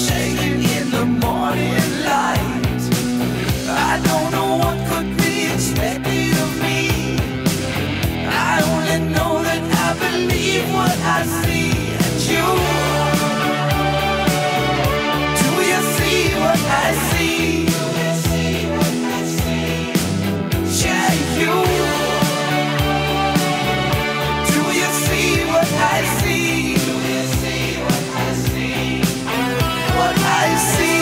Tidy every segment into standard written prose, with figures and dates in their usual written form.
shaking in the morning light. I don't know what could be expected of me. I only know that I believe what I see. And you, do you see what I see? Yeah, you, do you see what I see? Do you see what I see? What I see.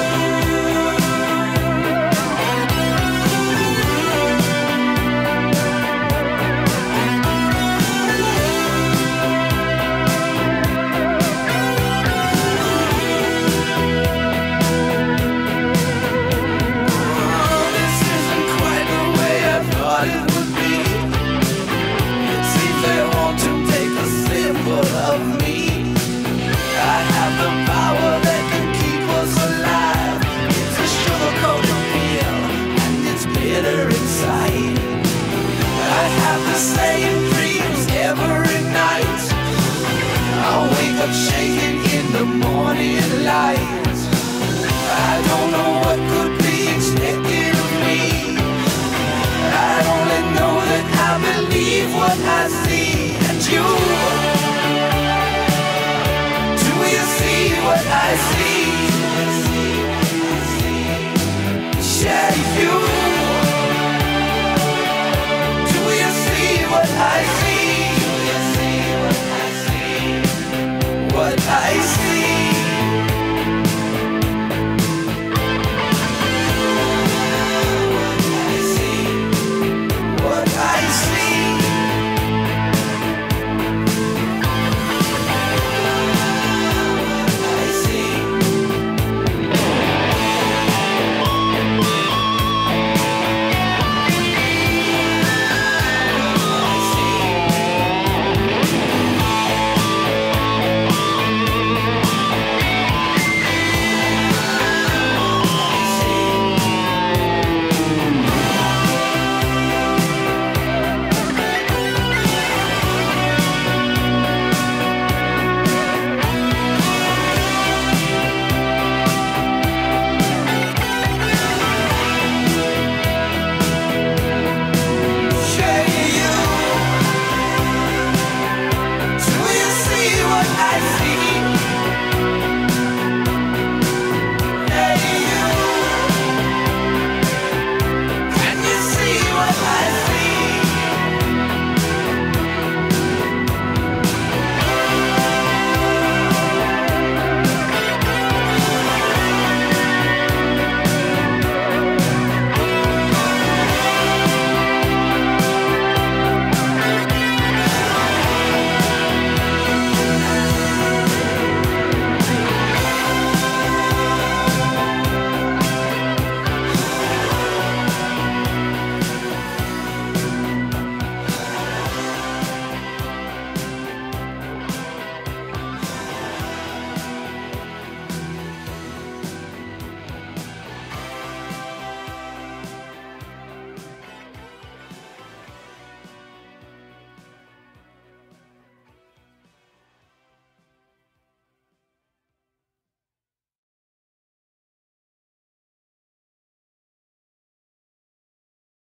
Same dreams every night. I wake up shaking in the morning light. I don't know what could be expected of me. I only know that I believe what I see. And you, do you see what I see?